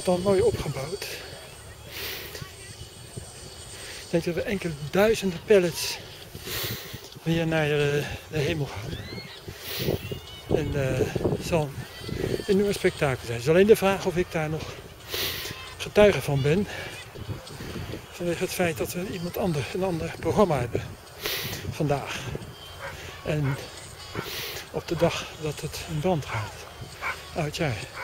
wordt dan mooi opgebouwd. Ik denk dat we enkele duizenden pallets weer naar de hemel gaan. En het zal een enorm spektakel zijn. Het is alleen de vraag of ik daar nog getuige van ben. Vanwege het feit dat we een ander programma hebben vandaag. En op de dag dat het in brand gaat. Oud jaar.